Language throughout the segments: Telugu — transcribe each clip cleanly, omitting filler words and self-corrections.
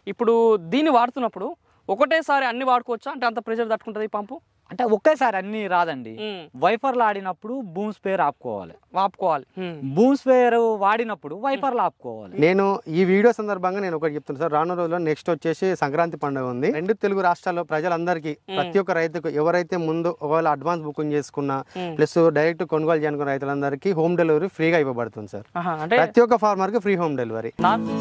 ఇప్పుడు దీన్ని వాడుతున్నప్పుడు ఒకటేసారి అన్ని వాడుకోవచ్చా? అంటే అంత ప్రెషర్ తట్టుకుంటుంది ఈ పంపు? అంటే ఒకేసారి అన్ని రాదండి. వైపర్లు ఆడినప్పుడు బూమ్ స్పేర్ ఆపుకోవాలి. బూమ్ స్పేర్ వాడినప్పుడు వైపర్లు ఆపుకోవాలి. నేను ఈ వీడియో సందర్భంగా నేను ఒకటి చెప్తాను సార్. రాను రోజుల్లో నెక్స్ట్ వచ్చేసి సంక్రాంతి పండుగ ఉంది. 2 తెలుగు రాష్ట్రాల్లో ప్రజలందరికీ, ప్రతి ఒక్క రైతుకు ఎవరైతే ముందు ఒకవేళ అడ్వాన్స్ బుకింగ్ చేసుకున్నా ప్లస్ డైరెక్ట్ కొనుగోలు చేసుకున్న రైతులందరికీ హోమ్ డెలివరీ ఫ్రీగా ఇవ్వబడుతుంది సార్. ప్రతి ఒక్క ఫార్మర్ కి ఫ్రీ హోమ్ డెలివరీ.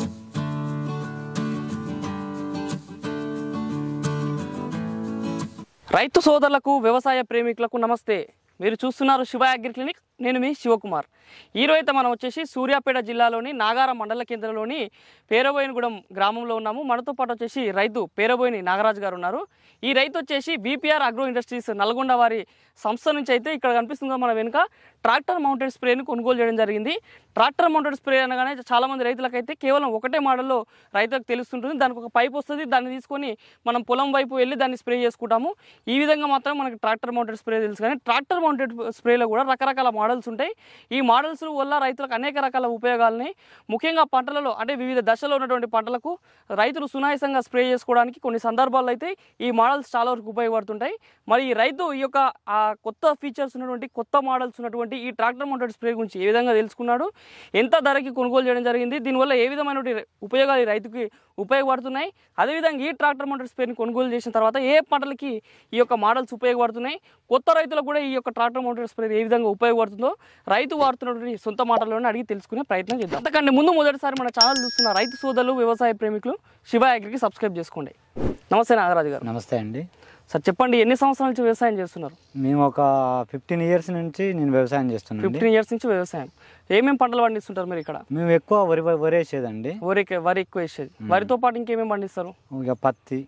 రైతు సోదరులకు, వ్యవసాయ ప్రేమికులకు నమస్తే. మీరు చూస్తున్నారు శివ అగ్రి క్లినిక్. నేను మీ శివకుమార్. ఈరోజు అయితే మనం వచ్చేసి సూర్యాపేట జిల్లాలోని నాగారం మండల కేంద్రంలోని పేరబోయినగూడెం గ్రామంలో ఉన్నాము. మనతో పాటు వచ్చేసి రైతు పేరబోయిని నాగరాజు గారు ఉన్నారు. ఈ రైతు వచ్చేసి బీపీఆర్ అగ్రో ఇండస్ట్రీస్ నల్గొండ వారి సంస్థ నుంచి అయితే ఇక్కడ కనిపిస్తుంది మన వెనుక ట్రాక్టర్ మౌంటెడ్ స్ప్రేని కొనుగోలు చేయడం జరిగింది. ట్రాక్టర్ మౌంటెడ్ స్ప్రే అనగానే చాలామంది రైతులకైతే కేవలం ఒకటే మోడల్లో రైతులకు తెలుస్తుంటుంది. దానికి ఒక పైప్ వస్తుంది, దాన్ని తీసుకొని మనం పొలం వైపు వెళ్ళి దాన్ని స్ప్రే చేసుకుంటాము. ఈ విధంగా మాత్రం మనకి ట్రాక్టర్ మౌంటెడ్ స్ప్రే తెలుసు. కానీ ట్రాక్టర్ మౌంటెడ్ స్ప్రేలో కూడా రకరకాల మోడల్స్ ఉంటాయి. ఈ మోడల్స్ వల్ల రైతులకు అనేక రకాల ఉపయోగాలని, ముఖ్యంగా పంటలలో అంటే వివిధ దశలో ఉన్నటువంటి పంటలకు రైతులు సునాయాసంగా స్ప్రే చేసుకోవడానికి కొన్ని సందర్భాల్లో అయితే ఈ మోడల్స్ చాలా వరకు ఉపయోగపడుతుంటాయి. మరి ఈ రైతు ఈ యొక్క కొత్త ఫీచర్స్ ఉన్నటువంటి, కొత్త మోడల్స్ ఉన్నటువంటి ఈ ట్రాక్టర్ మౌంటెడ్ స్ప్రే గురించి ఏ విధంగా తెలుసుకున్నాడు, ఎంత ధరకి కొనుగోలు చేయడం జరిగింది, దీనివల్ల ఏ విధమైనటువంటి ఉపయోగాలు రైతుకి ఉపయోగపడుతున్నాయి, అదేవిధంగా ఈ ట్రాక్టర్ మౌంటెడ్ స్ప్రేని కొనుగోలు చేసిన తర్వాత ఏ పంటలకి ఈ యొక్క మోడల్స్ ఉపయోగపడుతున్నాయి, కొత్త రైతులకు కూడా ఈ యొక్క ట్రాక్టర్ మౌంటెడ్ స్ప్రే ఏ విధంగా ఉపయోగపడుతుందో రైతు వాడుతున్నటువంటి సొంత మాటల్లోనే అడిగి తెలుసుకునే ప్రయత్నం చేద్దాం. అంతకంటే ముందు మొదటిసారి మన ఛానల్ చూస్తున్న రైతు సోదరులు, వ్యవసాయ ప్రేమికులు శివ అగ్రికి సబ్స్క్రైబ్ చేసుకోండి. నమస్తే నాగరాజు గారు. నమస్తే అండి. సార్ చెప్పండి, ఎన్ని సంవత్సరాల నుంచి వ్యవసాయం చేస్తున్నారు? మేము ఒక 15 years నుంచి నేను వ్యవసాయం చేస్తున్నాను. 15 years నుంచి వ్యవసాయం. ఏమేమి పంటలు పండిస్తుంటారు మీరు ఇక్కడ? మేము ఎక్కువ వరి వేసేదండి. వరి ఎక్కువ వేసేది. వరితో పాటు ఇంకేమేమి పండిస్తారు? ఇక పత్తి,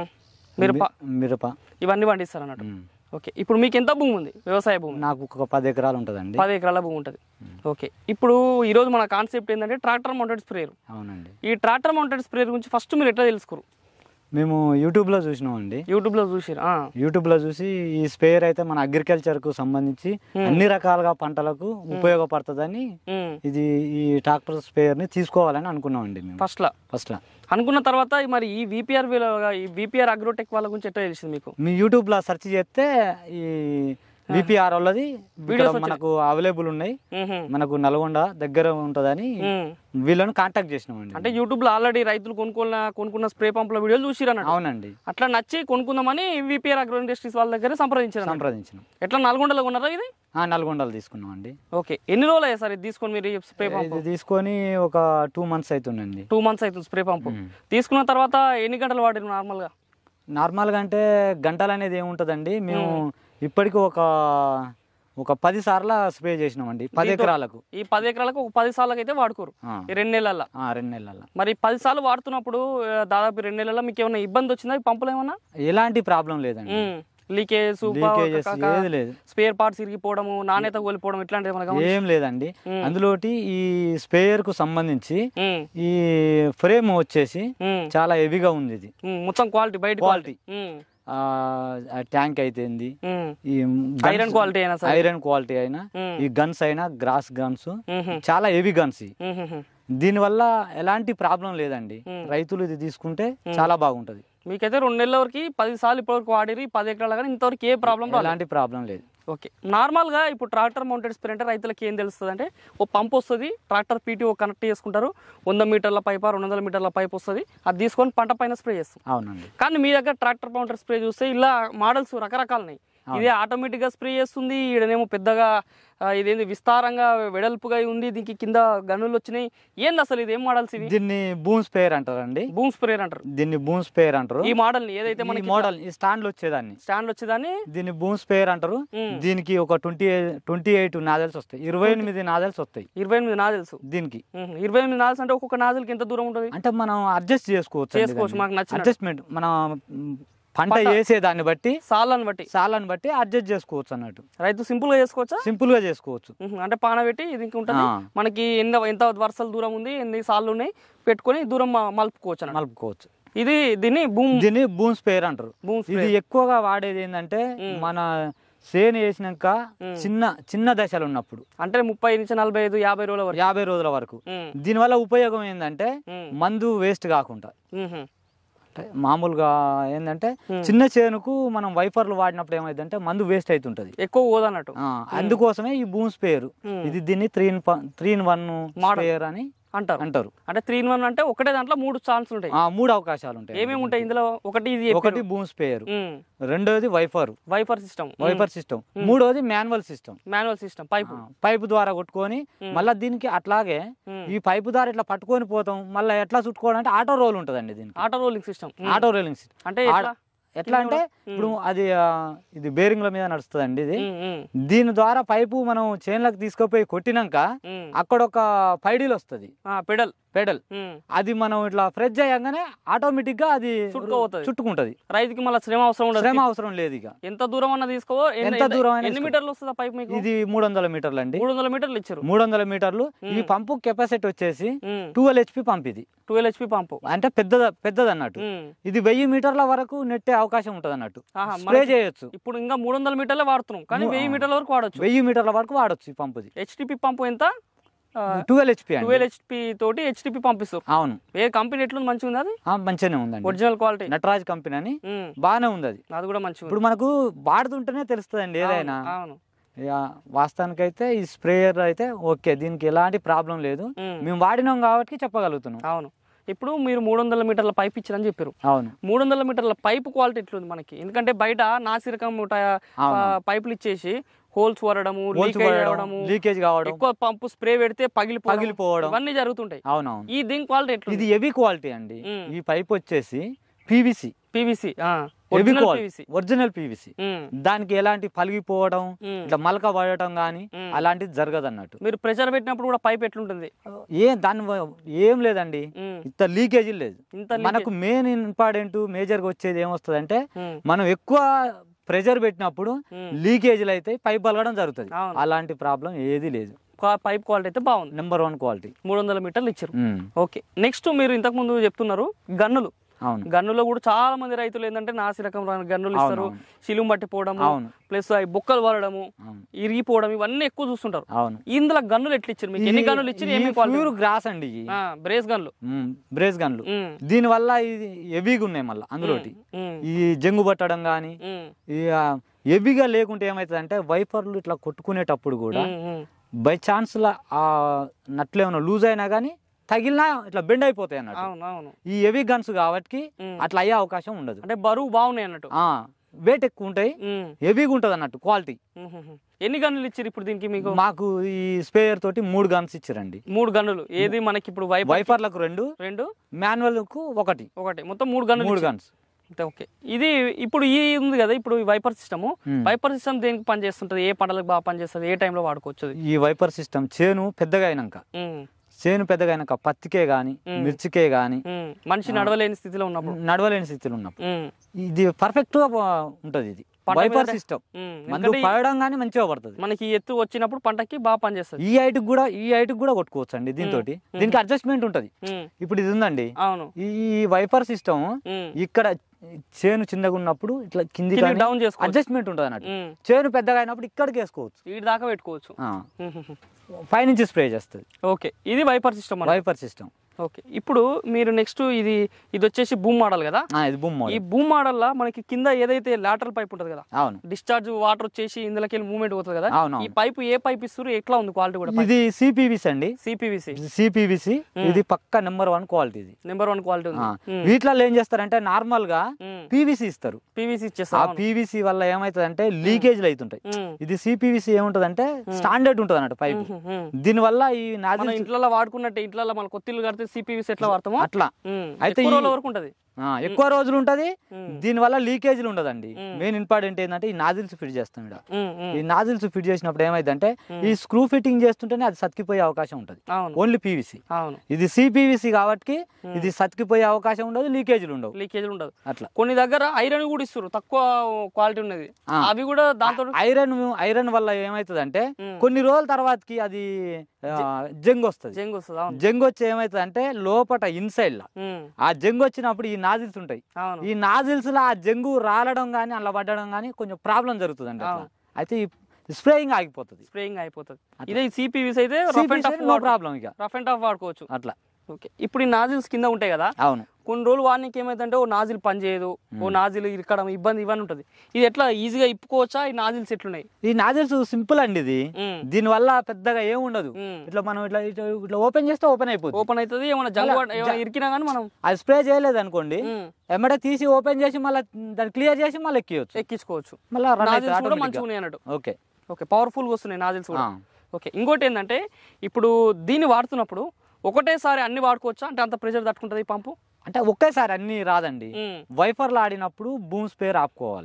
మిరప ఇవన్నీ పండిస్తారు అన్నట్టు. ఓకే, ఇప్పుడు మీకు ఎంత భూమి ఉంది? వ్యవసాయ భూమి నాకు ఒక 10 ఎకరాలు ఉంటుందండి. 10 ఎకరాల భూమి ఉంటుంది. ఓకే, ఇప్పుడు ఈరోజు మన కాన్సెప్ట్ ఏంటంటే ట్రాక్టర్ మౌంటెడ్ స్ప్రేయర్. అవునండి. ఈ ట్రాక్టర్ మౌంటెడ్ స్ప్రేయర్ గురించి ఫస్ట్ మీరు ఎట్లా తెలుసుకోరు? మేము యూట్యూబ్లో చూసినామండి. యూట్యూబ్లో చూసి ఈ స్ప్రేయర్ అయితే మన అగ్రికల్చర్కు సంబంధించి అన్ని రకాలుగా పంటలకు ఉపయోగపడుతుందని ఇది ఈ ట్రాక్టర్ స్ప్రేయర్ని తీసుకోవాలని అనుకున్నామండి మేము ఫస్ట్ అనుకున్న తర్వాత మరి ఈ విపిఆర్ అగ్రోటెక్ వాళ్ళ గురించి ఎట్లా తెలిసింది మీకు? మీ యూట్యూబ్లో సెర్చ్ చేస్తే ఈ విపిఆర్ వాళ్ళది మనకు అవైలబుల్ ఉన్నాయి, మనకు నల్గొండ దగ్గర ఉంటుందని వీళ్ళని కాంటాక్ట్ చేసినామండి. అంటే యూట్యూబ్ లో ఆల్రెడీ రైతులు కొనుక్కున్న స్ప్రే పంపుల వీడియోలు చూసిరన్న? అవునండి. అట్లా నచ్చి కొనుక్కుందామని విపిఆర్ అగ్రో ఇండస్ట్రీస్ వాళ్ళ దగ్గర సంప్రదించాం. ఎట్లా నల్గొండలో కొన్నారా ఇది? నల్గొండలో తీసుకున్నాం అండి. ఓకే, ఎన్ని రోజులు అయ్యా సార్ ఇది తీసుకొని? మీరు స్ప్రే పంప్ తీసుకొని ఒక 2 months అవుతుందండి. 2 months అవుతుంది స్ప్రే పంపు తీసుకున్న తర్వాత. ఎన్ని గంటలు వాడారు నార్మల్గా? అంటే గంటలు అనేది ఏముంటుందండి, మేము ఇప్పటికి ఒక 10 సార్లు స్ప్రే చేసినామండి 10 ఎకరాలకు. ఈ 10 ఎకరాలకు ఒక 10 సార్లకు అయితే వాడుకోరు 2 నెలల? 2 నెలల. మరి 10 సార్లు వాడుతున్నప్పుడు దాదాపు 2 నెలల్లో మీకు ఏమైనా ఇబ్బంది వచ్చిందా ఈ పంపులో? ఏమన్నా ఎలాంటి ప్రాబ్లం లేదండి. లీకేజ్, స్పేర్ పార్ట్స్ ఇరిగిపోవడము, నాణ్యత కోల్పోవడం ఇట్లాంటివి ఏం లేదండి. అందులోటి ఈ స్పేయర్ కు సంబంధించి ఈ ఫ్రేమ్ వచ్చేసి చాలా హెవీగా ఉంది. ఇది మొత్తం క్వాలిటీ, బయట క్వాలిటీ, ట్యాంక్ అయితే ఈ ఐరన్ క్వాలిటీ అయినా, ఈ గన్స్ అయినా గ్రాస్ గన్స్ చాలా హెవీ గన్స్. దీనివల్ల ఎలాంటి ప్రాబ్లం లేదండి. రైతులు ఇది తీసుకుంటే చాలా బాగుంటది. మీకైతే 2 నెలల వరకు 10 సార్లు ఇప్పటివరకు వాడిరి 10 ఎకరాలు, కానీ ఇంతవరకు ఏ ప్రాబ్లం ఎలాంటి ప్రాబ్లం లేదు. ఓకే, నార్మల్గా ఇప్పుడు ట్రాక్టర్ మౌంటెడ్ స్ప్రే అంటే రైతులకు ఏం తెలుస్తుంది అంటే, ఓ పంప్ వస్తుంది, ట్రాక్టర్ పీటీఓ కనెక్ట్ చేసుకుంటారు, 100 మీటర్ల పైప్ 200 మీటర్ల పైప్ వస్తుంది, అది తీసుకొని పంట పైన స్ప్రే చేస్తాం. అవునండి. కానీ మీ దగ్గర ట్రాక్టర్ మౌంటెడ్ స్ప్రే చూస్తే ఇలా మోడల్స్ రకరకాలు ఉన్నాయి. ఇదే ఆటోమేటిక్గా స్ప్రే చేస్తుంది, ఈడనేమో పెద్దగా ఇదేంది విస్తారంగా వెడల్పుగా ఉంది, దీనికి కింద గనులు వచ్చినాయి. ఏంది అసలు ఇది? ఏం మోడల్స్ ఇది? దీన్ని బూమ్ స్ప్రేయర్ అంటారండి. బూమ్ స్ప్రేయర్ అంటారు దీన్ని. బూమ్ స్ప్రేయర్ అంటారు ఈ మోడల్ ని. ఏదైతే మన మోడల్ ఈ స్టాండ్ వచ్చేదాన్ని దీన్ని బూమ్ స్ప్రేయర్ అంటారు. దీనికి ఒక 28 నాజల్స్ వస్తాయి, 28 నాజల్స్ వస్తాయి. 28 నాజల్స్ దీనికి. 28 నాజల్స్ అంటే ఒక్కొక్క నాజల్కి ఎంత దూరం ఉంటుంది అంటే మనం అడ్జస్ట్ చేసుకోవచ్చు. మాకు నచ్చిన అడ్జస్ట్మెంట్ మనం పంట వేసే దాన్ని బట్టి, సాలను బట్టి అడ్జస్ట్ చేసుకోవచ్చు అన్నట్టు. రైతు సింపుల్ గా చేసుకోవచ్చు. అంటే పాన పెట్టి ఇది ఉంటుంది, మనకి ఎంత వరుసల దూరం ఉంది, ఎన్ని సార్లు ఉన్నాయి పెట్టుకొని దూరం మలుపుకోవచ్చు. దీన్ని బూమ్ స్ప్రేయర్ అంటారు. ఇది ఎక్కువగా వాడేది ఏంటంటే మన సేను వేసినాక చిన్న దశలు ఉన్నప్పుడు, అంటే 30 నుంచి 45 50 రోజుల వరకు. దీనివల్ల ఉపయోగం ఏంటంటే మందు వేస్ట్ కాకుండా, మామూలుగా ఏంటంటే చిన్న చేనుకు మనం వైపర్లు వాడినప్పుడు ఏమైందంటే మందు వేస్ట్ అవుతుంటది, ఎక్కువ పోదన్నట్టు. అందుకోసమే ఈ బూమ్ స్పేర్, ఇది దీన్ని 3-in-1 స్పేర్ అని అంటారు. అంటే 3-in-1 అంటే ఒకటే దాంట్లో 3 ఛాన్స్ ఉంటాయి, 3 అవకాశాలు ఉంటాయి. ఏమేమి ఉంటాయి ఇందులో? ఒకటి బూమ్ స్పేర్, రెండోది వైపర్ సిస్టమ్, మూడోది మాన్యువల్ సిస్టమ్. పైపు ద్వారా కొట్టుకొని మళ్ళీ దీనికి అట్లాగే ఈ పైపు ద్వారా ఇట్లా పట్టుకొని పోతాం, మళ్ళీ ఎట్లా చుట్టుకోవడం అంటే ఆటో రోల్ ఉంటదండి దీనికి. ఆటో రోలింగ్ సిస్టమ్ అంటే ఎట్లా అంటే ఇప్పుడు అది ఇది బేరింగ్ల మీద నడుస్తుందండి. ఇది దీని ద్వారా పైపు మనం చేన్లకు తీసుకుపోయి కొట్టినాక అక్కడ ఒక పైడీలు వస్తుంది, పెడల్. అది మనం ఇట్లా ప్రెస్ చేయగానే ఆటోమేటిక్ గా అది చుట్టుకుంటది. రైతుకి మళ్ళీ శ్రమ అవసరం లేదు. ఇక ఎంత దూరం అన్న తీసుకో, ఎంత దూరం, ఎన్ని మీటర్లు వస్తుంది పైప్ మీకు? ఇది 300 మీటర్లు అండి. 300 మీటర్లు ఇచ్చారు. 300 మీటర్లు. ఈ పంపు కెపాసిటీ వచ్చేసి 12 HP పంప్. ఇది 12 HP పంపు అంటే పెద్దది అన్నట్టు. ఇది 1000 మీటర్ల వరకు నెట్టే అవకాశం ఉంటది అన్నట్టు, స్ప్రే చేయొచ్చు. ఇప్పుడు ఇంకా 300 మీటర్లే వాడుతున్నాం, కానీ 1000 మీటర్ల వరకు వాడచ్చు. 1000 మీటర్ల వరకు వాడచ్చు ఈ పంపుది. HTP పంపు ఎంత? 12 HP తోటి HTP పంపిస్తారు. అవును. ఏ కంపెనీ ఎట్లుంది? మంచిగా ఉంది అది? మంచిగానే ఉందండి, ఒరిజినల్ క్వాలిటీ, నటరాజ్ కంపెనీ అని బాగానే ఉంది. అది కూడా మంచిగా. ఇప్పుడు మనకు వాడుతుంటేనే తెలుస్తుందండి ఏదైనా. అవును. వాస్తవానికి అయితే ఈ స్ప్రేయర్ అయితే ఓకే, దీనికి ఎలాంటి ప్రాబ్లం లేదు, మేము వాడినాం కాబట్టి చెప్పగలుగుతున్నాం. అవును. ఇప్పుడు మీరు 300 మీటర్ల పైప్ ఇచ్చారని చెప్పారు. అవును. 300 మీటర్ల పైప్ క్వాలిటీ ఎట్లుంది మనకి? ఎందుకంటే బయట నాసిరకం పైపులు ఇచ్చేసి హోల్స్ వరడము, లీకేజ్ కావడం, ఎక్కువ పంపు స్ప్రే పెడితే పగిలిపోవడం ఇవన్నీ జరుగుతుంటాయి. అవునవును. ఈ దీని క్వాలిటీ ఎట్లా? ఇది హెవీ క్వాలిటీ అండి. ఈ పైప్ వచ్చేసి PVC ఒరిజినల్ PVC. దానికి ఎలాంటి పలిగిపోవడం, ఇట్లా మలక పడటం గానీ అలాంటిది జరగదు అన్నట్టు. మీరు ప్రెషర్ పెట్టినప్పుడు కూడా పైప్ ఎట్లుంటుంది? ఏం లేదండి, ఇంత లీకేజీ లేదు. మనకు మెయిన్ ఇంపార్టెంట్ మేజర్ గా వచ్చేది ఏమొస్తుంది అంటే, మనం ఎక్కువ ప్రెషర్ పెట్టినప్పుడు లీకేజీలు అయితే పైప్ పలగడం జరుగుతుంది. అలాంటి ప్రాబ్లం ఏది లేదు. పైప్ క్వాలిటీ అయితే బాగుంది, నెంబర్ 1 క్వాలిటీ. 300 మీటర్లు ఇచ్చారు. ఓకే. నెక్స్ట్ మీరు ఇంతకు ముందు చెప్తున్నారు గన్నులు. గన్నులో కూడా చాలా మంది రైతులు ఏంటంటే నాసి రకం గన్నులు ఇస్తారు, శిలుం పట్టిపోవడము, ప్లస్ అవి బొక్కలు పడడము, ఇరిగిపోవడం, ఇవన్నీ ఎక్కువ చూస్తుంటారు. ఇందులో గన్నులు ఎట్లా ఇచ్చారు మీకు? ఎన్ని గన్నులు ఇచ్చారు? గ్రాస్ అండి, బ్రేస్ గన్లు. దీని వల్ల ఇది హెవీగా ఉన్నాయి. మళ్ళీ అందులో ఈ జంగు పట్టడం గానీ హెవీగా లేకుంటే ఏమైతుంది అంటే, వైపర్లు ఇట్లా కొట్టుకునేటప్పుడు కూడా బై ఛాన్స్ ఆ నట్లు ఏమైనా లూజ్ అయినా గానీ తగిలినా ఇట్లా బెండ్ అయిపోతాయి అన్నట్టు. ఈ హెవీ గన్స్ కాబట్టి అట్లా అయ్యే అవకాశం ఉండదు. అంటే బరువు బాగున్నాయి అన్నట్టు, వెయిట్ ఎక్కువ ఉంటాయి, హెవీగా ఉంటది అన్నట్టు క్వాలిటీ. ఎన్ని గన్నులు ఇచ్చారు ఇప్పుడు దీనికి మీకు? మాకు ఈ స్పేయర్ తోటి 3 గన్స్ ఇచ్చారండి. 3 గన్నులు. ఏది మనకి ఇప్పుడు వైపర్లకు 2, మాన్యువల్ కు 1, మొత్తం 3 గన్స్. ఓకే. ఇది ఇప్పుడు ఈ ఉంది కదా, ఇప్పుడు వైపర్ సిస్టమ్ దేనికి పని చేస్తుంటది? ఏ పంటలకు బాగా పనిచేస్తుంది? ఏ టైంలో వాడుకోవచ్చు? ఈ వైపర్ సిస్టమ్ చేను పెద్దగా అయినాక పత్తికే గాని మిర్చికే గాని మనిషి నడవలేని స్థితిలో ఉన్నప్పుడు ఇది పర్ఫెక్ట్ గా ఉంటది. ఇది వైపర్ సిస్టమ్ మందు పడడం గానీ మంచిగా పడుతుంది. మనకి ఎత్తు వచ్చినప్పుడు పంటకి బాగా పనిచేస్తుంది. ఈ హైట్ కూడా కొట్టుకోవచ్చు అండి. దీనికి అడ్జస్ట్మెంట్ ఉంటది. ఇప్పుడు ఇది ఉందండి, ఈ వైపర్ సిస్టమ్ ఇక్కడ చేను చిన్నగా ఉన్నప్పుడు ఇట్లా కింది డౌన్ చేసుకోవచ్చు, అడ్జస్ట్మెంట్ ఉంటుంది అన్నట్టు. చేను పెద్దగా అయినప్పుడు ఇక్కడికి వేసుకోవచ్చు, ఈ దాకా పెట్టుకోవచ్చు, పైనుంచి స్ప్రే చేస్తుంది. ఓకే. ఇది వైపర్ సిస్టమ్. ఓకే. ఇప్పుడు మీరు నెక్స్ట్ ఇది వచ్చేసి బూమ్ మోడల్ కదా? ఇది బూమ్ మోడల్. ఈ బూమ్ మోడల్ లా మనకి కింద ఏదైతే లాటరల్ పైప్ ఉంటది కదా, అవును, డిశ్చార్జ్ వాటర్ వచ్చేసి ఇందులోకి మూవ్మెంట్ అవుతుంది కదా, ఈ పైప్ ఏ పైప్ ఇస్తారు? ఎట్లా ఉంది క్వాలిటీ కూడా? ఇది CPVC అండి. CPVC ఇది పక్కా నెంబర్ 1 క్వాలిటీ. ఇది నెంబర్ 1 క్వాలిటీ ఉంది. వీటిలో ఏం చేస్తారంటే నార్మల్ గా PVC ఇస్తారు. ఆ PVC వల్ల ఏమైతుంది అంటే లీకేజ్లు అవుతుంటాయి. ఇది CPVC ఏముంటదంటే స్టాండర్డ్ ఉంటది అన్నట్టు పైప్. దీని వల్ల ఈ ఇంట్లో వాడుకున్నట్టు ఇంట్లో మన కొత్తిల్లు కడితే CPVC ఎట్లా వాడతామో అట్లా అయితే వరకు ఉంటది, ఎక్కువ రోజులు ఉంటది. దీని వల్ల లీకేజీలు ఉండదండి. మెయిన్ ఇంపార్టెంట్ ఏంటంటే ఈ నాజిల్స్ ఫిట్ చేస్తాం. ఈ నాజిల్స్ ఫిట్ చేసినప్పుడు ఏమైందంటే ఈ స్క్రూ ఫిట్టింగ్ చేస్తుంటేనే అది సతికిపోయే అవకాశం ఉంటది. Only PVC. ఇది CPVC కాబట్టి ఇది సతికిపోయే అవకాశం ఉండదు, లీకేజీలు ఉండవు. అట్లా కొన్ని దగ్గర ఐరన్ కూడా ఇస్తారు, తక్కువ క్వాలిటీ ఉన్నది. అవి కూడా దాంతో ఐరన్ వల్ల ఏమైతుంది కొన్ని రోజుల తర్వాతకి అది జంగ్ వస్తుంది. జంగ్ వచ్చి ఏమైతుంది అంటే లోపట ఇన్సైడ్ లా ఆ జంగ్ వచ్చినప్పుడు ఈ నాజిల్స్ ఉంటాయి. ఈ నాజిల్స్ లో ఆ జంగు రాలడం గానీ అలా పడడం గానీ కొంచెం ప్రాబ్లం జరుగుతుంది. అయితే స్ప్రేయింగ్ ఆగిపోతుంది. ఇదే CPVC అయితే రఫ్ అండ్ టఫ్ వాడుకోవచ్చు అట్లా. ఓకే, ఇప్పుడు ఈ నాజిల్స్ కింద ఉంటాయి కదా, అవును. కొన్ని రోజులు వాడికి ఏమైందంటే ఓ నాజిల్ పని చేయదు, ఓ నాజిల్ ఇరకడం ఇబ్బంది ఇవన్నీ ఉంటుంది. ఇది ఎట్లా ఈజీగా ఇప్పుకోవచ్చా? ఈ నాజిల్స్ ఎట్లున్నాయి? ఈ నాజిల్స్ సింపుల్ అండి. ఇది దీని వల్ల పెద్దగా ఏం ఉండదు. ఇట్లా మనం ఇట్లా ఇట్లా ఓపెన్ చేస్తే ఓపెన్ అయిపోతుంది. ఓపెన్ అవుతుంది. ఏమైనా జంగు ఏమైనా ఇరికినా కానీ మనం అది స్ప్రే చేయలేదు అనుకోండి, ఎమ్మటే తీసి ఓపెన్ చేసి మళ్ళీ దాన్ని క్లియర్ చేసి మళ్ళీ ఎక్కించుకోవచ్చు. మళ్ళీ నాజిల్స్ కూడా మంచిగా ఉన్నాయి అన్నట్టు. ఓకే ఓకే, పవర్ఫుల్గా వస్తున్నాయి నాజిల్స్ కూడా. ఓకే, ఇంకోటి ఏంటంటే ఇప్పుడు దీన్ని వాడుతున్నప్పుడు ఒకటేసారి అన్ని వాడుకోవచ్చా? అంటే అంత ప్రెషర్ తట్టుకుంటుంది ఈ పంపు? అంటే ఒకేసారి అన్ని రాదండి. వైపర్లు ఆడినప్పుడు బూమ్ స్పేర్ ఆపుకోవాలి.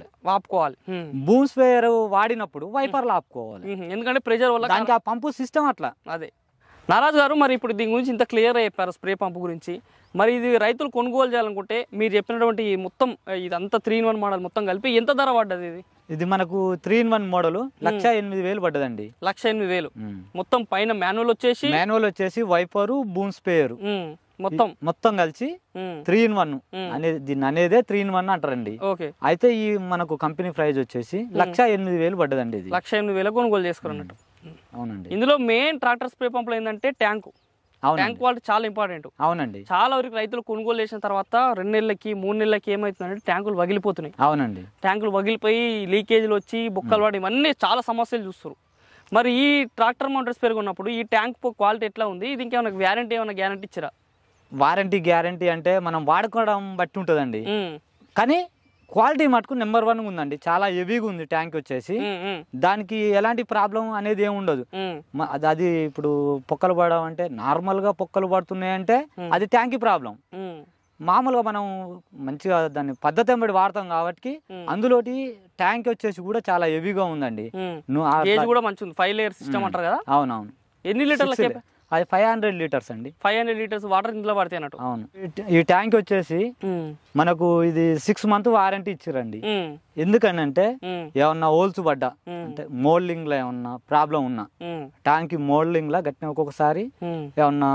బూమ్ స్పేర్ వాడినప్పుడు వైపర్లు ఆపుకోవాలి. ఎందుకంటే ప్రెషర్ వల్ల దానికి ఆ పంపు సిస్టమ్ అట్లా. అదే నారాజు గారు, మరి ఇప్పుడు దీని గురించి ఇంత క్లియర్గా చెప్పారు స్ప్రే పంపు గురించి. మరి ఇది రైతులు కొనుగోలు చేయాలనుకుంటే మీరు చెప్పినటువంటి మొత్తం ఇదంతా 3-in-1 మోడల్ మొత్తం కలిపి ఎంత ధర పడ్డది? ఇది మనకు 3-in-1 మోడల్ 1,08,000 పడ్డదండి. 1,08,000 మొత్తం. పైన మాన్యువల్ వచ్చేసి వైపరు బూమ్ స్పేర్ మొత్తం కలిసి 3-in-1 అనేది. దీన్ని అనేదే 3-in-1 అంటారండి. ఓకే, అయితే ఈ మనకు కంపెనీ ప్రైస్ వచ్చేసి 1,08,000 పడ్డదండి. ఇది 1,08,000 కొనుగోలు చేసుకున్నట్టు. అవునండి. ఇందులో మెయిన్ ట్రాక్టర్ స్ప్రే పంపులో ఏంటంటే ట్యాంక్ క్వాలిటీ చాలా ఇంపార్టెంట్. అవునండి. చాలా వరకు రైతులు కొనుగోలు చేసిన తర్వాత 2 నెలలకి 3 నెలలకి ఏమవుతుందంటే ట్యాంకులు పగిలిపోతున్నాయి. అవునండి. ట్యాంకులు పగిలిపోయి లీకేజీలు వచ్చి బొక్కలు పడి ఇవన్నీ చాలా సమస్యలు చూస్తారు. మరి ఈ ట్రాక్టర్ మౌంటెడ్ స్ప్రే ఉన్నప్పుడు ఈ ట్యాంక్ క్వాలిటీ ఎట్లా ఉంది? ఇది ఇంకేమైనా వ్యారంటీ ఏమైనా గ్యారంటీ ఇచ్చారా? వారంటీ గ్యారంటీ అంటే మనం వాడుకోవడం బట్టి ఉంటుందండి. కానీ క్వాలిటీ మటుకు నెంబర్ 1 ఉందండి. చాలా హెవీగా ఉంది ట్యాంక్ వచ్చేసి. దానికి ఎలాంటి ప్రాబ్లం అనేది ఏమి ఉండదు. అది ఇప్పుడు పొక్కలు పడడం అంటే నార్మల్ గా పొక్కలు పడుతున్నాయంటే అది ట్యాంక్ ప్రాబ్లం. మామూలుగా మనం మంచిగా దాన్ని పద్ధతి ఎంబడి వాడతాం కాబట్టి అందులోటి ట్యాంక్ వచ్చేసి కూడా చాలా హెవీగా ఉందండి. కూడా మంచి 5 లేయర్ సిస్టమ్ అంటారు కదా. అవునవును. ఎన్ని లీటర్ల? అది 500 లీటర్స్ అండి. 500 లీటర్స్ వాటర్ ఇంట్లో పడతాయి అన్నట్టు. అవును. ఈ ట్యాంక్ వచ్చేసి మనకు ఇది 6 month వారంటీ ఇచ్చిరండి. ఎందుకనంటే ఏమన్నా హోల్స్ పడ్డా అంటే మోల్డింగ్ లో ఏమన్నా ప్రాబ్లం ఉన్నా, ట్యాంక్ మోల్డింగ్ లా గట్టిన ఒక్కొక్కసారి ఏమన్నా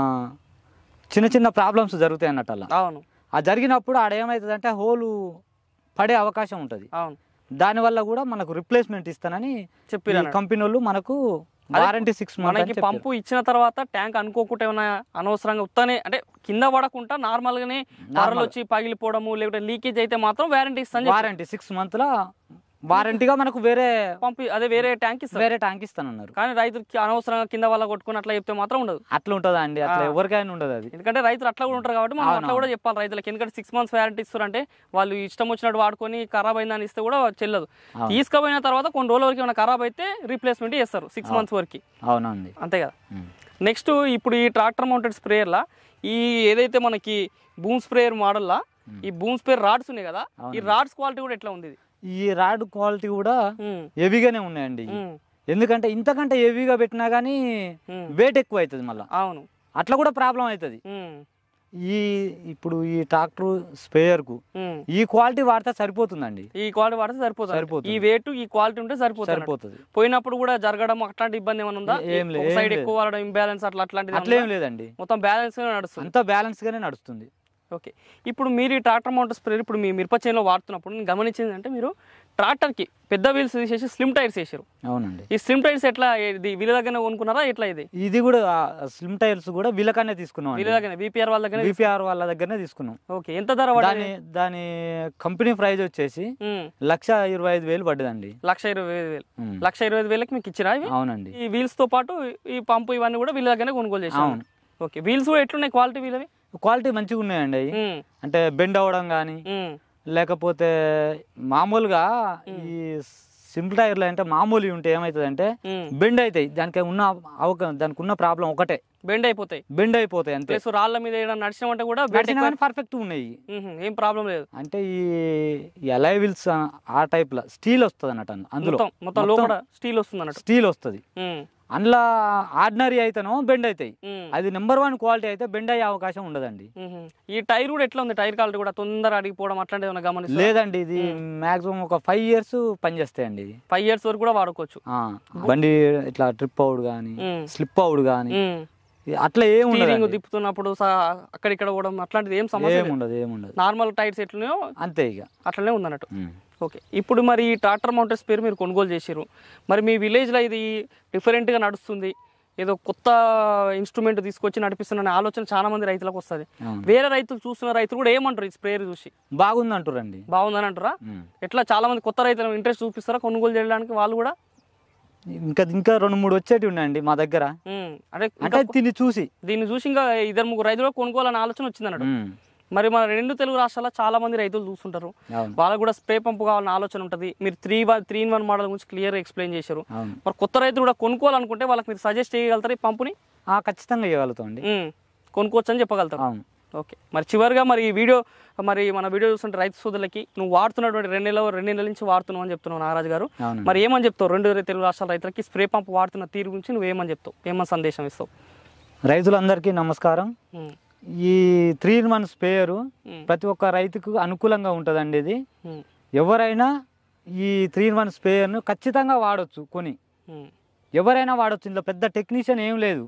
చిన్న ప్రాబ్లమ్స్ జరుగుతాయి అన్నట్టు. అలా అది జరిగినప్పుడు ఆడ ఏమవుతుంది అంటే హోలు పడే అవకాశం ఉంటది. దానివల్ల కూడా మనకు రిప్లేస్మెంట్ ఇస్తానని చెప్పి కంపెనీ వాళ్ళు మనకు వారంటీ 6 months. మనకి పంపు ఇచ్చిన తర్వాత ట్యాంక్ అనుకోకుండా ఏమైనా అనవసరంగా ఉత్తనే అంటే కింద పడకుండా నార్మల్ గానే పరలు వచ్చి పగిలిపోవడము లేకపోతే లీకేజ్ అయితే మాత్రం వారంటీ ఇస్తాను. వారంటీ 6 months వారంటీగా మనకు వేరే పంపు అదే వేరే ట్యాంక్ ఇస్తానన్నారు. కానీ రైతులకి అనవసరంగా కింద వల్ల కొట్టుకుని అట్లా చెప్తే మాత్రం ఉండదు. అట్లా ఉంటుందా అండి? అట్లా ఎవరికైనా ఉండదు అది. ఎందుకంటే రైతులు అట్లా కూడా ఉంటారు కాబట్టి మనం అట్లా కూడా చెప్పాలి రైతులకి. ఎందుకంటే 6 months వారంటీ ఇస్తారంటే వాళ్ళు ఇష్టం వచ్చినట్టు వాడుకొని ఖరాబ్ అయిందని ఇస్తే కూడా చెల్లదు. తీసుకుపోయిన తర్వాత కొన్ని రోజుల వరకు ఏమైనా ఖరాబ్ అయితే రీప్లేస్మెంట్ చేస్తారు 6 months వరకు. అవునండి, అంతే కదా. నెక్స్ట్ ఇప్పుడు ఈ ట్రాక్టర్ మౌంటెడ్ స్ప్రేయర్లా ఈ ఏదైతే మనకి బూమ్ స్ప్రేయర్ మోడల్లా ఈ బూమ్ స్ప్రేయర్ రాడ్స్ ఉన్నాయి కదా, ఈ రాడ్స్ క్వాలిటీ కూడా ఎట్లా ఉంది? ఈ రాడ్ క్వాలిటీ కూడా హెవీగానే ఉన్నాయండి. ఎందుకంటే ఇంతకంటే హెవీగా పెట్టినా గానీ వెయిట్ ఎక్కువ అవుతుంది మళ్ళీ. అవును, అట్లా కూడా ప్రాబ్లం అవుతుంది. ఇప్పుడు ఈ ట్రాక్టర్ స్పేయర్ కు ఈ క్వాలిటీ వాడితే సరిపోతుందండి. ఈ క్వాలిటీ వాడితే సరిపోతుంది. ఈ వెయిట్ ఈ క్వాలిటీ ఉంటే సరిపోతుంది. పోయినప్పుడు కూడా జరగడం అట్లాంటి ఇబ్బంది ఏమైనా ఉందా? ఏం లేదు. సైడ్ ఎక్కువ వాడడం ఇంబ్యాలెన్స్ అట్లాంటిది అట్లా ఏం లేదండి. మొత్తం బ్యాలెన్స్ గా నడుస్తుంది. అంతా బ్యాలెన్స్ గానే నడుస్తుంది. ఓకే, ఇప్పుడు మీరు ఈ ట్రాక్టర్ మౌంటెడ్ స్ప్రేయర్ ఇప్పుడు మీ మిరప చేనులో వాడుతున్నప్పుడు నేను గమనించింది అంటే మీరు ట్రాక్టర్కి పెద్ద వీల్స్ తీసేసి స్లిమ్ టైర్స్ వేసారు. అవునండి. ఈ స్లిమ్ టైర్స్ ఎట్లా వీళ్ళ దగ్గర కొనుక్కున్నారా ఎట్లా? ఇది కూడా స్లిమ్ టైర్స్ కూడా వీళ్ళకనే తీసుకున్నాం. వీళ్ళ దగ్గర విపిఆర్ వాళ్ళ దగ్గరనే తీసుకున్నాం. ఓకే, ఎంత ధర పడ్డది? దాని కంపెనీ ప్రైస్ వచ్చేసి 1,25,000 పడ్డదండి. 1,25,000. 1,25,000కి మీకు ఇచ్చిరా? అవునండి. ఈ వీల్స్ తో పాటు ఈ పంపు ఇవన్నీ కూడా వీళ్ళ దగ్గరనే కొనుగోలు చేసాం. ఓకే, వీల్స్ కూడా ఎట్లున్నాయి క్వాలిటీ? వీళ్ళవి క్వాలిటీ మంచిగా ఉన్నాయండి. అంటే బెండ్ అవ్వడం కానీ లేకపోతే మామూలుగా ఈ సింపుల్ టైర్లు అంటే మామూలు ఉంటే ఏమవుతుంది అంటే బెండ్ అవుతాయి. దానికి ఉన్న ప్రాబ్లం ఒకటే, బెండ్ అయిపోతాయి అంతే. రాళ్ళ మీద నడిచినామంటే కూడా పర్ఫెక్ట్ ఉన్నాయి, ఏం ప్రాబ్లం లేదు. అంటే ఈ అలై వీల్స్ ఆ టైప్ లో స్టీల్ వస్తుంది అన్నట్టు. అందులో మొత్తం లోపల స్టీల్ వస్తుంది. అందులో ఆర్డినరీ అయితేనో బెండ్ అవుతాయి. అది నెంబర్ 1 క్వాలిటీ అయితే బెండ్ అయ్యే అవకాశం ఉండదండి. ఈ టైర్ కూడా ఎట్లా ఉంది? టైర్ క్వాలిటీ కూడా తొందర అడిగిపోవడం అట్లాంటిది ఏమైనా గమనించారా? లేదండి, ఇది మాక్సిమం ఒక 5 years పనిచేస్తాయండి. 5 years వరకు కూడా వాడుకోవచ్చు. బండి ఇట్లా ట్రిప్ అవుడు కానీ స్లిప్ అవుడు కానీ అట్లా ఏముండదు. తిప్పుతున్నప్పుడు అక్కడిక్కడ కూడా అట్లాంటిది ఏం సమస్య ఏముండదు. నార్మల్ టైర్స్ ఎట్లనే అంతే, ఇక అట్లనే ఉందన్నట్టు. ఓకే, ఇప్పుడు మరి ఈ ట్రాక్టర్ మౌంటెడ్ స్పేర్ మీరు కొనుగోలు చేసారు. మరి మీ విలేజ్లో ఇది డిఫరెంట్గా నడుస్తుంది, ఏదో కొత్త ఇన్స్ట్రుమెంట్ తీసుకొచ్చి నడిపిస్తున్న ఆలోచన చాలా మంది రైతులకు వస్తుంది. అవును. వేరే రైతులు చూస్తున్న రైతులు కూడా ఏమంటారు ఈ స్ప్రేయర్ చూసి? బాగుంది అంటారండి. బాగుందని అంటారా? ఎట్లా చాలా మంది కొత్త రైతులు ఇంట్రెస్ట్ చూపిస్తారా కొనుగోలు చేయడానికి? వాళ్ళు కూడా ఇంకా 2-3 వచ్చేటి ఉన్నాయండి మా దగ్గర. అంటే దీన్ని చూసి ఇంకా 2-3 రైతులు కొనుక్కోవాలని ఆలోచన వచ్చింది అన్నట్టు. మరి మన 2 తెలుగు రాష్ట్రాల్లో చాలా మంది రైతులు చూస్తుంటారు, వాళ్ళకు కూడా స్ప్రే పంపు కావాలని ఆలోచన ఉంటుంది. మీరు 3-in-1 మోడల్ గురించి క్లియర్ ఎక్స్ప్లెయిన్ చేశారు. మరి కొత్త రైతులు కూడా కొనుక్కోవాలనుకుంటే వాళ్ళకి మీరు సజెస్ట్ చేయగలుగుతారు ఈ పంపుని? ఖచ్చితంగా చేయగలుగుతాం అండి, కొనుక్కోవచ్చు అని చెప్పగలుగుతారు. ఓకే, మరి చివరిగా మరి ఈ వీడియో మన వీడియో చూస్తుంటే రైతు సోదరులకి నువ్వు వాడుతున్నటువంటి 2 నెలల నుంచి వాడుతున్నావు అని చెప్తున్నావు నాగరాజు గారు. మరి ఏమని చెప్తావు 2 తెలుగు రాష్ట్రాల రైతులకి స్ప్రే పంపు వాడుతున్న తీరు గురించి నువ్వు ఏమని చెప్తావు, ఏమని సందేశం ఇస్తావు? రైతులందరికీ నమస్కారం. ఈ 3-in-1 స్ప్రేయరు ప్రతి ఒక్క రైతుకు అనుకూలంగా ఉంటుందండి. ఇది ఎవరైనా ఈ 3-in-1 స్ప్రేయర్ను ఖచ్చితంగా వాడచ్చు. ఎవరైనా వాడచ్చు. ఇందులో పెద్ద టెక్నీషియన్ ఏం లేదు.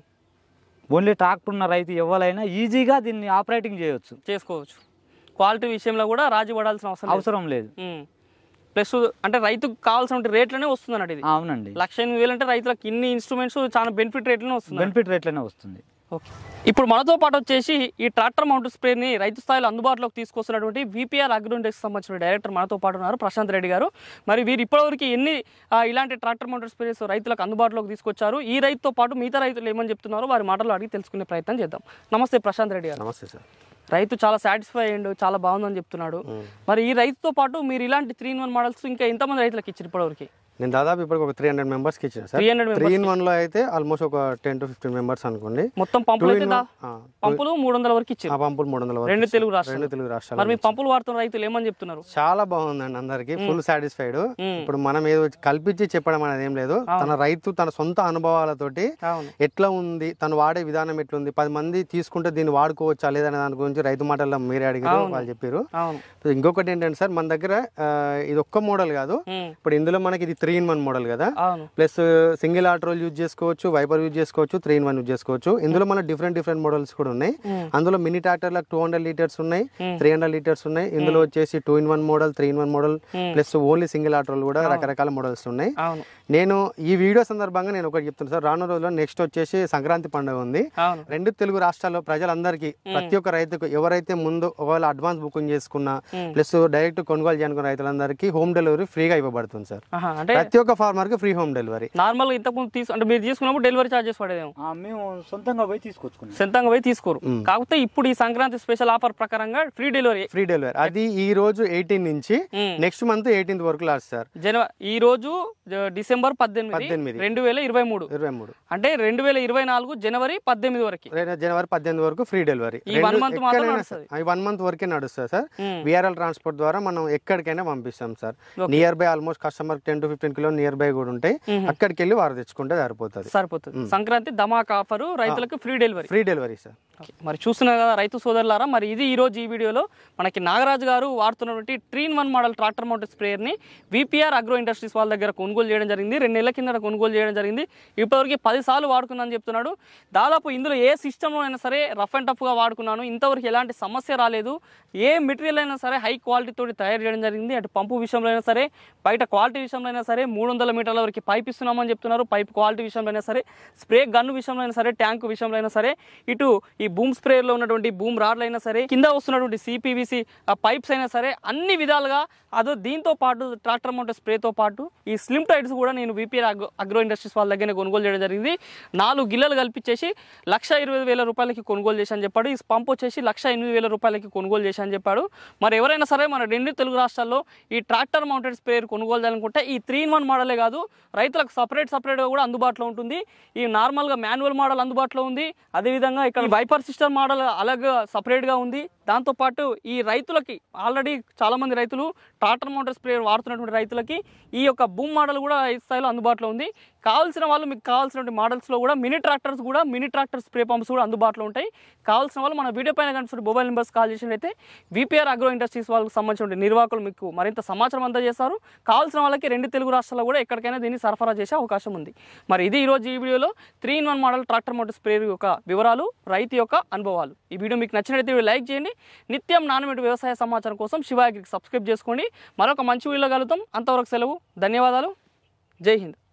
ఓన్లీ ట్రాక్టర్ ఉన్న రైతు ఎవరైనా ఈజీగా దీన్ని ఆపరేటింగ్ చేసుకోవచ్చు. క్వాలిటీ విషయంలో కూడా రాజీ పడాల్సిన అవసరం లేదు. ప్లస్ అంటే రైతుకు కావాల్సిన రేట్లనే వస్తుంది అన్నట్టు ఇది. అవునండి, 1,08,000 అంటే రైతులకు ఇన్ని ఇన్స్ట్రుమెంట్స్ చాలా బెనిఫిట్ రేట్లనే వస్తుంది. ఓకే, ఇప్పుడు మనతో పాటు వచ్చేసి ఈ ట్రాక్టర్ మౌంట్ స్ప్రేని రైతు స్థాయిలో అందుబాటులోకి తీసుకొస్తున్నటువంటి VPR అగ్రో ఇండస్ట్రీకి సంబంధించిన డైరెక్టర్ మనతో పాటు ఉన్నారు, ప్రశాంత్ రెడ్డి గారు. మరి వీరు ఇప్పటివరకు ఎన్ని ఇలాంటి ట్రాక్టర్ మౌంట్ స్ప్రేస్ రైతులకు అందుబాటులోకి తీసుకొచ్చారు, ఈ రైతుతో పాటు మిగతా రైతులు ఏమని చెప్తున్నారో వారి మాటలు అడిగి తెలుసుకునే ప్రయత్నం చేద్దాం. నమస్తే ప్రశాంత్ రెడ్డి గారు. నమస్తే సార్. రైతు చాలా సాటిస్ఫై అయ్యిండు, చాలా బాగుందని చెప్తున్నాడు. మరి ఈ రైతుతో పాటు మీరు ఇలాంటి 3-in-1 మోడల్స్ ఇంకా ఎంతమంది రైతులకు ఇచ్చారు ఇప్పటివరకు? నేను దాదాపు ఇప్పటికి ఒక 300 మెంబర్స్కి ఇచ్చాను సార్. 3-in-1లో అయితే ఆల్మోస్ట్ ఒక 10 to 15 మెంబర్స్ అనుకోండి. మొత్తం పంపులు అయితే పంపులు 300 వరకు ఇచ్చారు. పంపులు 300 వరకు 2 తెలుగు రాష్ట్రాలు. మరి మీ పంపులు వాడుతున్న రైతులు ఏమని చెప్తున్నారు? చాలా బాగుందండి, అందరికి ఫుల్ సాటిస్ఫైడ్. ఇప్పుడు మనం ఏదో కల్పించి చెప్పడం అనేది ఏం లేదు, తన రైతు తన సొంత అనుభవాలతోటి ఎట్లా ఉంది, తను వాడే విధానం ఎట్లుంది, 10 మంది తీసుకుంటే దీన్ని వాడుకోవచ్చా లేదనే దాని గురించి రైతు మాటల్లో మీరే అడిగారు, వాళ్ళు చెప్పారు. ఇంకొకటి ఏంటంటే సార్, మన దగ్గర ఇది ఒక్క మోడల్ కాదు. ఇప్పుడు ఇందులో మనకి ఇది 3-in-1 మోడల్ కదా, ప్లస్ సింగిల్ ఆటోల్ యూజ్ చేసుకోవచ్చు, వైపర్ యూజ్ చేసుకోవచ్చు, 3-in-1 యూజ్ చేసుకోవచ్చు. ఇందులో మన డిఫరెంట్ మోడల్స్ కూడా ఉన్నాయి. అందులో మినీ ట్రాక్టర్లకు 200 లీటర్స్ ఉన్నాయి, 300 లీటర్స్ ఉన్నాయి. ఇందులో వచ్చేసి 2-in-1 model, 3-in-1 model, plus only single ఆటోలు కూడా రకరకాల మోడల్స్ ఉన్నాయి. నేను ఈ వీడియో సందర్భంగా నేను ఒకటి చెప్తాను సార్, రాను రోజుల్లో నెక్స్ట్ వచ్చేసి సంక్రాంతి పండుగ ఉంది. 2 తెలుగు రాష్ట్రాల్లో ప్రజలందరికీ, ప్రతి ఒక్క రైతుకు ఎవరైతే ముందు ఒకవేళ అడ్వాన్స్ బుకింగ్ చేసుకున్నా ప్లస్ డైరెక్ట్ కొనుగోలు చేసుకున్న రైతులందరికీ హోమ్ డెలివరీ ఫ్రీగా ఇవ్వబడుతుంది సార్. ప్రతి ఒక్క ఫార్మర్ కి ఫ్రీ హోమ్ డెలివరీ. నార్మల్ ఇంతకుముందు అంటే మీరు తీసుకున్నప్పుడు డెలివరీ చార్జెస్ పడేదేమో? మేము సొంతంగా పోయి తీసుకోరు. కాకపోతే ఇప్పుడు ఈ సంక్రాంతి స్పెషల్ ఆఫర్ ప్రకారంగా ఫ్రీ డెలివరీ. అది ఈ రోజు 18 నుంచి నెక్స్ట్ మంత్ 18th వరకు లాస్ట్ సార్. ఈ రోజు డిసెంబర్ 18, 2023. అంటే 2024 జనవరి 18 వరకు ఫ్రీ డెలివరీ. ఈ 1 మంత్ వరకే నడుస్తుంది సార్. VRL ట్రాన్స్పోర్ట్ ద్వారా మనం ఎక్కడికైనా పంపిస్తాం sir. Near by almost customer 10 to 15 kilo near by కూడా ఉంటాయి. అక్కడికి వెళ్ళి వారు తెచ్చుకుంటే సరిపోతుంది. సంక్రాంతి ధమాకా ఆఫర్, రైతులకు ఫ్రీ డెలివరీ సార్. మరి చూస్తున్నారు కదా రైతు సోదరులారా, మరి ఇది ఈ రోజు ఈ వీడియోలో మనకి నాగరాజు గారు వాడుతున్నటువంటి 3-in-1 model tractor mounted sprayer ని VPR అగ్రో ఇండస్ట్రీస్ వాళ్ళ దగ్గర కొనుగోలు చేయడం జరిగింది. 2 నెలల కింద కొనుగోలు చేయడం జరిగింది. ఇప్పటివరకు 10 సార్లు వాడుకున్నాను చెప్తున్నాడు. దాదాపు ఇందులో ఏ సిస్టంలో అయినా సరే రఫ్ అండ్ టఫ్గా వాడుకున్నాను, ఇంతవరకు ఎలాంటి సమస్య రాలేదు. ఏ మెటీరియల్ అయినా సరే హై క్వాలిటీ తోటి తయారు చేయడం జరిగింది. అటు పంపు విషయంలో అయినా సరే, బయట క్వాలిటీ విషయంలో అయినా సరే 300 మీటర్ల వరకు పైప్ ఇస్తున్నామని చెప్తున్నారు. పైప్ క్వాలిటీ విషయంలో అయినా సరే, స్ప్రే గన్ను విషయంలో అయినా సరే, ట్యాంక్ విషయంలో అయినా సరే, ఇటు ఈ బూమ్ స్ప్రేయర్లో ఉన్నటువంటి బూమ్ రాడ్లు అయినా సరే, కింద వస్తున్నటువంటి CPVC పైప్స్ అయినా సరే, అన్ని విధాలుగా అదో దీంతో పాటు ట్రాక్టర్ మౌంటెడ్ స్ప్రేతో పాటు ఈ స్లిమ్ టైడ్స్ కూడా నేను VPR అగ్రో ఇండస్ట్రీస్ వాళ్ళ దగ్గర కొనుగోలు చేయడం జరిగింది. 4 గిల్లలు కల్పించేసి 1,20,000 రూపాయలకి కొనుగోలు చేశాను చెప్పాడు. ఈ పంప్ వచ్చేసి 1,08,000 రూపాయలకి కొనుగోలు చేశాను చెప్పాడు. మరి ఎవరైనా సరే మన 2 తెలుగు రాష్ట్రాల్లో ఈ ట్రాక్టర్ మౌంటెడ్ స్ప్రేయర్ కొనుగోలు చేయాలనుకుంటే ఈ 3-in-1 మోడలే కాదు, రైతులకు సపరేట్గా కూడా అందుబాటులో ఉంటుంది. ఈ నార్మల్గా మాన్యువల్ మోడల్ అందుబాటులో ఉంది. అదేవిధంగా ఇక్కడ వైపర్ సిస్టమ్ మోడల్ అలాగే సపరేట్గా ఉంది. దాంతోపాటు ఈ రైతులకి ఆల్రెడీ చాలామంది రైతులు ట్రాక్టర్ మౌంటెడ్ స్ప్రేయర్ వాడుతున్నటువంటి రైతులకి ఈ యొక్క బూమ్ మోడల్ కూడా ఈ స్థాయిలో అందుబాటులో ఉంది. కావాల్సిన వాళ్ళు మీకు కావాల్సినటువంటి మోడల్స్లో కూడా మినీ ట్రాక్టర్ స్ప్రే పంప్స్ కూడా అందుబాటులో ఉంటాయి. కావాల్సిన వాళ్ళు మన వీడియో పైన కనిపిస్తున్న మొబైల్ నెంబర్స్ కాల్ చేసినట్లయితే VPR అగ్రో ఇండస్ట్రీస్ వాళ్ళకి సంబంధించిన నిర్వాహకులు మీకు మరింత సమాచారం అందజేస్తారు. కావాల్సిన వాళ్ళకి 2 తెలుగు రాష్ట్రాల్లో కూడా ఎక్కడికైనా దీన్ని సరఫరా చేసే అవకాశం ఉంది. మరి ఇది ఈరోజు ఈ వీడియోలో 3-in-1 model tractor mounted sprayer యొక్క వివరాలు, రైతు యొక్క అనుభవాలు. ఈ వీడియో మీకు నచ్చినట్లయితే లైక్ చేయండి. నిత్యం నాణ్యమైన వ్యవసాయ సమాచారం కోసం శివ అగ్రికి సబ్స్క్రైబ్ చేసుకోండి. మరొక మంచి వీడియోలో కలుద్దాం. అంతవరకు సెలవు. ధన్యవాదాలు. జై హింద్.